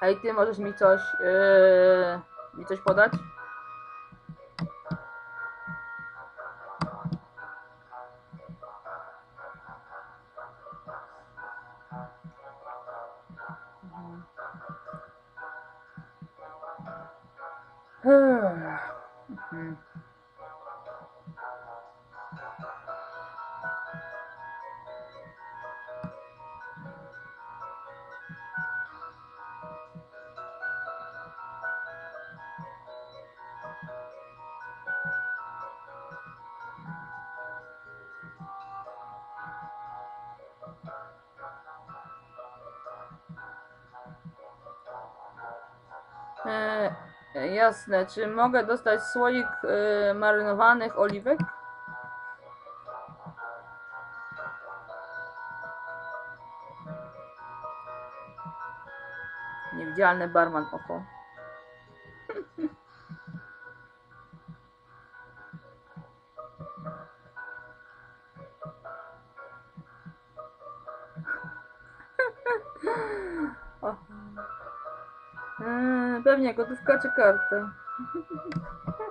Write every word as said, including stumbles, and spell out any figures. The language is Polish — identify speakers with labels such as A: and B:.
A: Hej, ty możesz mi coś, yy, mi coś podać? Mhm. E, jasne, czy mogę dostać słoik e, marynowanych oliwek? Niewidzialny barman, oho. O. E, pewnie gotówka czy kartę?